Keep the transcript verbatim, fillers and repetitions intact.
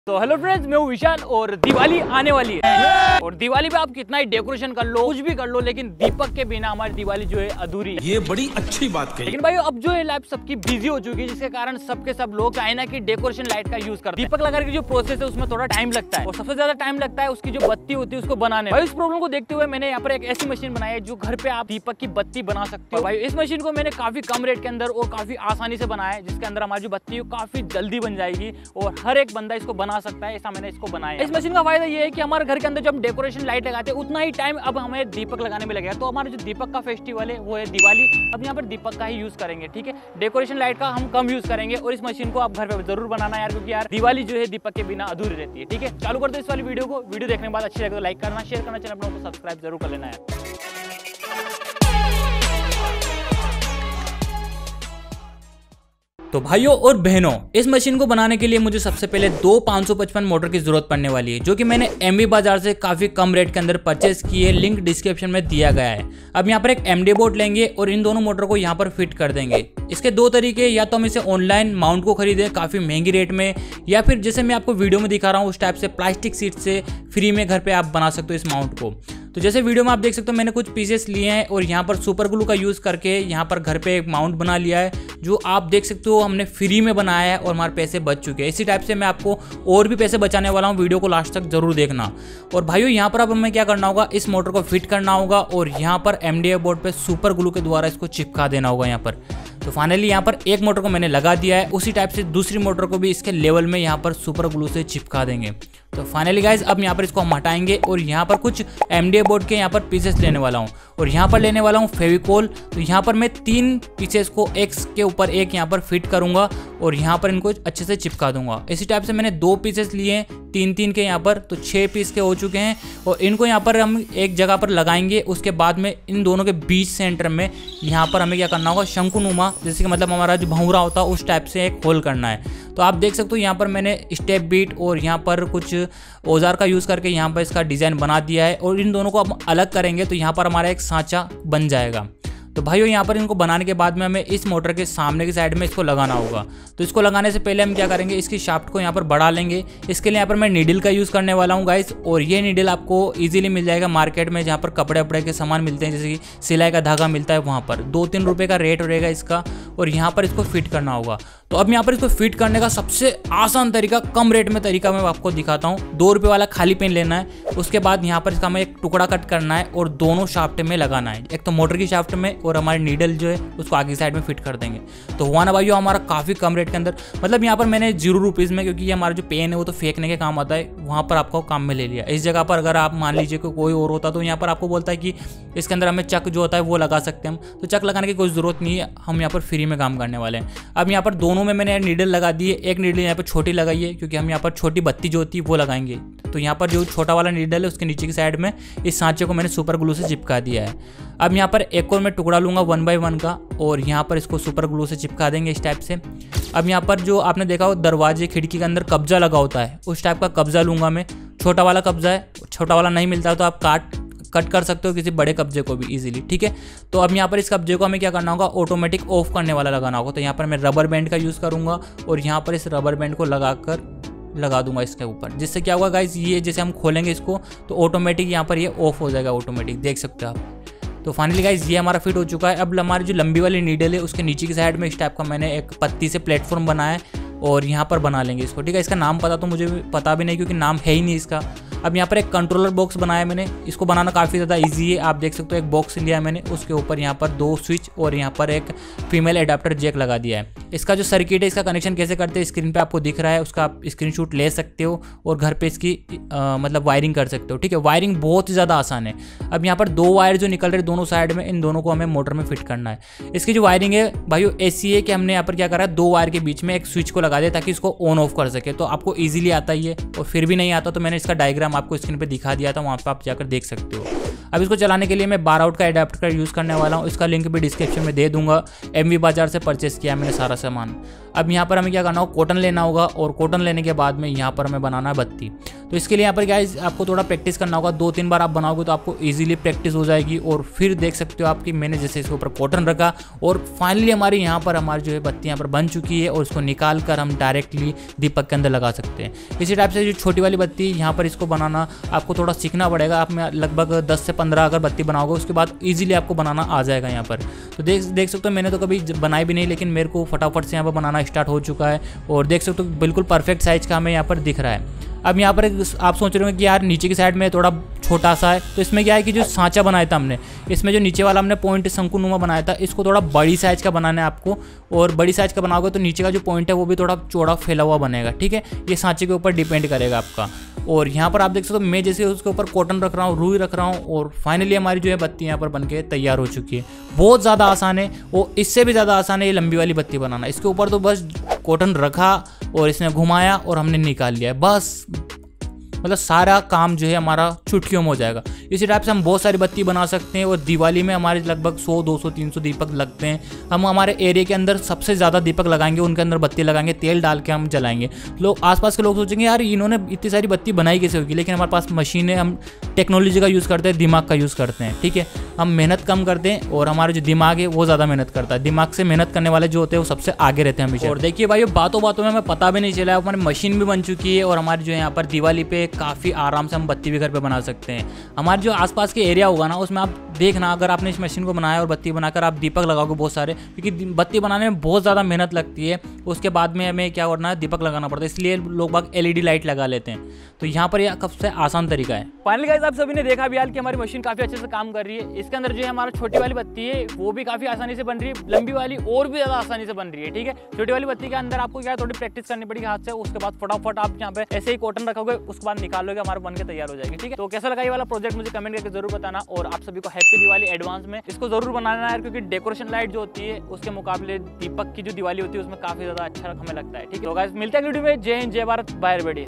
तो hello friends, मैं हूँ विशाल और दिवाली आने वाली है और दिवाली पे आप कितना ही डेकोरेशन कर लो, कुछ भी कर लो, लेकिन दीपक के बिना हमारी दिवाली जो है अधूरी है। ये बड़ी अच्छी बात कही। लेकिन भाई अब जो है लाइफ सबकी बिजी हो चुकी है, जिसके कारण सबके सब लोग चाइना की डेकोरेशन लाइट का यूज करते हैं। दीपक लगाने की जो प्रोसेस है उसमें थोड़ा टाइम लगता है और सबसे ज्यादा टाइम लगता है उसकी जो बत्ती होती है उसको बनाने में। भाई इस प्रॉब्लम को देखते हुए मैंने यहाँ पर एक ऐसी मशीन बनाई है जो घर पे आप दीपक की बत्ती बना सकते हो। भाई इस मशीन को मैंने काफी कम रेट के अंदर और काफी आसानी से बनाया है, जिसके अंदर हमारी जो बत्ती है काफी जल्दी बन जाएगी और हर एक बंदा इसको बना सकता है। ऐसा मैंने इसको बनाया। इस मशीन का फायदा ये है कि हमारे घर के अंदर जब हम डेकोरेशन लाइट लगाते हैं उतना ही टाइम अब हमें दीपक लगाने में लगेगा। तो हमारा जो दीपक का फेस्टिवल है वो है दिवाली, अब यहाँ पर दीपक का ही यूज करेंगे। ठीक है, डेकोरेशन लाइट का हम कम यूज करेंगे और इस मशीन को आप घर पे जरूर बनाना यार, क्योंकि यार दिवाली जो है दीपक के बिना अधूरी रहती है। ठीक है, चालू करते हैं इस वाली वीडियो को। वीडियो देखने के बाद अच्छी लगे तो लाइक करना, शेयर करना, चैनल को सब्सक्राइब जरूर कर लेना है। तो भाइयों और बहनों, इस मशीन को बनाने के लिए मुझे सबसे पहले दो पाँच सौ पचपन मोटर की जरूरत पड़ने वाली है, जो कि मैंने एमवी बाजार से काफी कम रेट के अंदर परचेस की है। लिंक डिस्क्रिप्शन में दिया गया है। अब यहाँ पर एक एमडी बोर्ड लेंगे और इन दोनों मोटर को यहाँ पर फिट कर देंगे। इसके दो तरीके, या तो हम इसे ऑनलाइन माउंट को खरीदें काफी महंगी रेट में, या फिर जैसे मैं आपको वीडियो में दिखा रहा हूँ उस टाइप से प्लास्टिक सीट से फ्री में घर पे आप बना सकते हो इस माउंट को। तो जैसे वीडियो में आप देख सकते हो मैंने कुछ पीसेस लिए हैं और यहाँ पर सुपर ग्लू का यूज़ करके यहाँ पर घर पे एक माउंट बना लिया है, जो आप देख सकते हो हमने फ्री में बनाया है और हमारे पैसे बच चुके हैं। इसी टाइप से मैं आपको और भी पैसे बचाने वाला हूँ, वीडियो को लास्ट तक जरूर देखना। और भाइयों यहाँ पर अब हमें क्या करना होगा, इस मोटर को फिट करना होगा और यहाँ पर एमडीएफ बोर्ड पे सुपर ग्लू के द्वारा इसको चिपका देना होगा यहाँ पर। तो फाइनली यहाँ पर एक मोटर को मैंने लगा दिया है, उसी टाइप से दूसरी मोटर को भी इसके लेवल में यहाँ पर सुपर ग्लू से चिपका देंगे। तो फाइनली गाइज अब यहाँ पर इसको हम हटाएंगे और यहाँ पर कुछ एमडीएफ बोर्ड के यहाँ पर पीसेस लेने वाला हूँ और यहाँ पर लेने वाला हूँ फेविकोल। तो यहाँ पर मैं तीन पीसेस को एक के ऊपर एक यहाँ पर फिट करूँगा और यहाँ पर इनको अच्छे से चिपका दूंगा। इसी टाइप से मैंने दो पीसेस लिए हैं तीन तीन के यहाँ पर, तो छः पीस के हो चुके हैं और इनको यहाँ पर हम एक जगह पर लगाएंगे। उसके बाद में इन दोनों के बीच सेंटर में यहाँ पर हमें क्या करना होगा, शंकुनुमा, जैसे कि मतलब हमारा जो भंवरा होता है उस टाइप से एक होल करना है। तो आप देख सकते हो यहाँ पर मैंने स्टेप बीट और यहाँ पर कुछ औजार का यूज़ करके यहाँ पर इसका डिज़ाइन बना दिया है और इन दोनों को हम अलग करेंगे तो यहाँ पर हमारा एक सांचा बन जाएगा। तो भाइयों यहाँ पर इनको बनाने के बाद में हमें इस मोटर के सामने की साइड में इसको लगाना होगा। तो इसको लगाने से पहले हम क्या करेंगे, इसकी शाफ्ट को यहाँ पर बढ़ा लेंगे। इसके लिए यहाँ पर मैं नीडल का यूज़ करने वाला हूँ गाइस, और ये नीडल आपको इजीली मिल जाएगा मार्केट में, जहाँ पर कपड़े वपड़े के सामान मिलते हैं, जैसे कि सिलाई का धागा मिलता है वहाँ पर। दो तीन रुपये का रेट रहेगा इसका और यहाँ पर इसको फिट करना होगा। तो अब यहाँ पर इसको फिट करने का सबसे आसान तरीका, कम रेट में तरीका मैं आपको दिखाता हूँ। दो रुपये वाला खाली पेन लेना है, उसके बाद यहाँ पर इसका हमें एक टुकड़ा कट करना है और दोनों शाफ्ट में लगाना है, एक तो मोटर की शाफ्ट में और हमारी नीडल जो है उसको आगे साइड में फिट कर देंगे। तो हुआ ना भाइयों हमारा काफ़ी कम रेट के अंदर, मतलब यहाँ पर मैंने जीरो रुपीज़ में, क्योंकि ये हमारा जो पेन है वो तो फेंकने के काम आता है, वहाँ पर आपको काम में ले लिया। इस जगह पर अगर आप मान लीजिए कि कोई और होता तो यहाँ पर आपको बोलता है कि इसके अंदर हमें चक जो होता है वो लगा सकते हैं हम, तो चक लगाने की कोई ज़रूरत नहीं है, हम यहाँ पर फ्री में काम करने वाले हैं। अब यहाँ पर दोनों में मैंने नीडल लगा दी है, एक नीडल यहाँ पर छोटी लगाई है क्योंकि हम यहाँ पर छोटी बत्ती जो होती है वो लगाएंगे। तो यहाँ पर जो छोटा वाला नीडल है उसके नीचे की साइड में इस सांचे को मैंने सुपर ग्लू से चिपका दिया है। अब यहाँ पर एक और मैं टुकड़ा लूँगा वन बाय वन का और यहाँ पर इसको सुपर ग्लू से चिपका देंगे इस टाइप से। अब यहाँ पर जो आपने देखा हो दरवाजे खिड़की के अंदर कब्जा लगा होता है, उस टाइप का कब्जा लूँगा मैं। छोटा वाला कब्जा है, छोटा वाला नहीं मिलता तो आप काट कट कर सकते हो किसी बड़े कब्जे को भी इजीली। ठीक है, तो अब यहाँ पर इस कब्जे को हमें क्या करना होगा, ऑटोमेटिक ऑफ करने वाला लगाना होगा। तो यहाँ पर मैं रबर बैंड का यूज़ करूँगा और यहाँ पर इस रबर बैंड को लगाकर लगा दूंगा इसके ऊपर, जिससे क्या होगा गाइस, ये जैसे हम खोलेंगे इसको तो ऑटोमेटिक यहाँ पर ये ऑफ हो जाएगा ऑटोमेटिक, देख सकते हो आप। तो फाइनली गाइस ये हमारा फिट हो चुका है। अब हमारी जो लंबी वाली नीडल है उसके नीचे की साइड में इस टाइप का मैंने एक पत्ती से प्लेटफॉर्म बनाया है और यहाँ पर बना लेंगे इसको। ठीक है, इसका नाम पता तो मुझे पता भी नहीं क्योंकि नाम है ही नहीं इसका। अब यहाँ पर एक कंट्रोलर बॉक्स बनाया मैंने, इसको बनाना काफ़ी ज़्यादा इजी है। आप देख सकते हो एक बॉक्स लिया है मैंने, उसके ऊपर यहाँ पर दो स्विच और यहाँ पर एक फीमेल एडाप्टर जैक लगा दिया है। इसका जो सर्किट है, इसका कनेक्शन कैसे करते हैं स्क्रीन पे आपको दिख रहा है, उसका आप स्क्रीनशॉट ले सकते हो और घर पे इसकी आ, मतलब वायरिंग कर सकते हो। ठीक है, वायरिंग बहुत ही ज़्यादा आसान है। अब यहाँ पर दो वायर जो निकल रहे दोनों साइड में, इन दोनों को हमें मोटर में फिट करना है। इसकी जो वायरिंग है भाइयों ऐसी है कि हमने यहाँ पर क्या करा है, दो वायर के बीच में एक स्विच को लगा दिया ताकि इसको ऑन ऑफ कर सके। तो आपको ईजिली आता ही है और फिर भी नहीं आता तो मैंने इसका डायग्राम आपको स्क्रीन पर दिखा दिया था, वहाँ पर आप जाकर देख सकते हो। अब इसको चलाने के लिए मैं बार आउट का एडाप्टर का यूज़ करने वाला हूँ, इसका लिंक भी डिस्क्रिप्शन में दे दूंगा। एमवी बाजार से परचेस किया मैंने सारा सामान। अब यहाँ पर हमें क्या करना होगा, कॉटन लेना होगा और कॉटन लेने के बाद में यहाँ पर हमें बनाना है बत्ती। तो इसके लिए यहाँ पर गाइस आपको थोड़ा प्रैक्टिस करना होगा, दो तीन बार आप बनाओगे तो आपको इजीली प्रैक्टिस हो जाएगी। और फिर देख सकते हो आपकी मैंने जैसे इसके ऊपर कॉटन रखा और फाइनली हमारी यहाँ पर हमारी जो है बत्ती यहाँ पर बन चुकी है और इसको निकाल कर हम डायरेक्टली दीपक के अंदर लगा सकते हैं। इसी टाइप से जो छोटी वाली बत्ती यहाँ पर इसको बनाना आपको थोड़ा सीखना पड़ेगा। आप में लगभग दस से पंद्रह अगर बत्ती बनाओगे उसके बाद ईजिली आपको बनाना आ जाएगा यहाँ पर। तो देख देख सकते हो मैंने तो कभी बनाई भी नहीं, लेकिन मेरे को फटाफट से यहाँ पर बनाना स्टार्ट हो चुका है और देख सकते हो बिल्कुल परफेक्ट साइज का हमें यहाँ पर दिख रहा है। अब यहाँ पर आप सोच रहे हो कि यार नीचे की साइड में थोड़ा छोटा सा है, तो इसमें क्या है कि जो सांचा बनाया था हमने, इसमें जो नीचे वाला हमने पॉइंट शंकुनुमा बनाया था, इसको थोड़ा बड़ी साइज का बनाना है आपको। और बड़ी साइज का बनाओगे तो नीचे का जो पॉइंट है वो भी थोड़ा चौड़ा फैला हुआ बनेगा, ठीक है। ये सांचे के ऊपर डिपेंड करेगा आपका। और यहाँ पर आप देख सकते हो मैं जैसे उसके ऊपर कॉटन रख रहा हूँ, रुई रख रहा हूँ और फाइनली हमारी जो है बत्ती यहाँ पर बनके तैयार हो चुकी है। बहुत ज़्यादा आसान है और इससे भी ज़्यादा आसान है ये लंबी वाली बत्ती बनाना। इसके ऊपर तो बस कॉटन रखा और इसने घुमाया और हमने निकाल लिया, बस मतलब सारा काम जो है हमारा चुटकियों में हो जाएगा। इसी टाइप से हम बहुत सारी बत्ती बना सकते हैं और दिवाली में हमारे लगभग सौ दो सौ तीन सौ दीपक लगते हैं। हम हमारे एरिया के अंदर सबसे ज़्यादा दीपक लगाएंगे, उनके अंदर बत्ती लगाएंगे, तेल डाल के हम जलाएंगे। लोग आसपास के लोग सोचेंगे यार इन्होंने इतनी सारी बत्ती बनाई कैसे होगी, लेकिन हमारे पास मशीन है, हम टेक्नोलॉजी का यूज़ करते हैं, दिमाग का यूज़ करते हैं, ठीक है। हम मेहनत कम करते हैं और हमारा जो दिमाग है वो ज़्यादा मेहनत करता है। दिमाग से मेहनत करने वाले जो होते हैं वो सबसे आगे रहते हैं हमेशा। और देखिए भाई बातों बातों में हमें पता भी नहीं चला, हमारी मशीन भी बन चुकी है और हमारी जो है यहाँ पर दिवाली पे काफ़ी आराम हम बत्ती भी घर पे बना सकते हैं। हमारे जो आसपास के एरिया होगा ना उसमें आप देखना, अगर आपने इस मशीन को बनाया और बत्ती बनाकर आप दीपक लगाओगे बहुत सारे, क्योंकि बत्ती बनाने में बहुत ज़्यादा मेहनत लगती है, उसके बाद में हमें क्या करना है दीपक लगाना पड़ता है, इसलिए लोग बाग एलईडी लाइट लगा लेते हैं। तो यहाँ पर यह सबसे आसान तरीका है। फाइनली गाइस आप सभी ने देखा भी हाल कि हमारी मशीन काफ़ी अच्छे से काम कर रही है। इसके अंदर जो है हमारा छोटी वाली बत्ती है वो भी काफ़ी आसानी से बन रही है, लंबी वाली और भी ज़्यादा आसानी से बन रही है, ठीक है। छोटी वाली बत्ती के अंदर आपको क्या थोड़ी प्रैक्टिस करनी पड़ेगी हाथ से, उसके बाद फटाफट आप यहाँ पे ऐसे ही कॉटन रखोगे, उसके बाद निकालोगे, हमारा बन के तैयार हो जाएगी, ठीक है। तो कैसा लगा ये वाला प्रोजेक्ट मुझे कमेंट करके जरूर बताना और आप सभी को हैप्पी दिवाली एडवांस में। इसको जरूर बनाना है क्योंकि डेकोरेशन लाइट जो होती है उसके मुकाबले दीपक की जो दिवाली होती है उसमें काफी ज्यादा अच्छा हमें लगता है, ठीक है। तो गाइस मिलते हैं वीडियो में। जय हिंद, जय भारत, बाय एवरीबॉडी।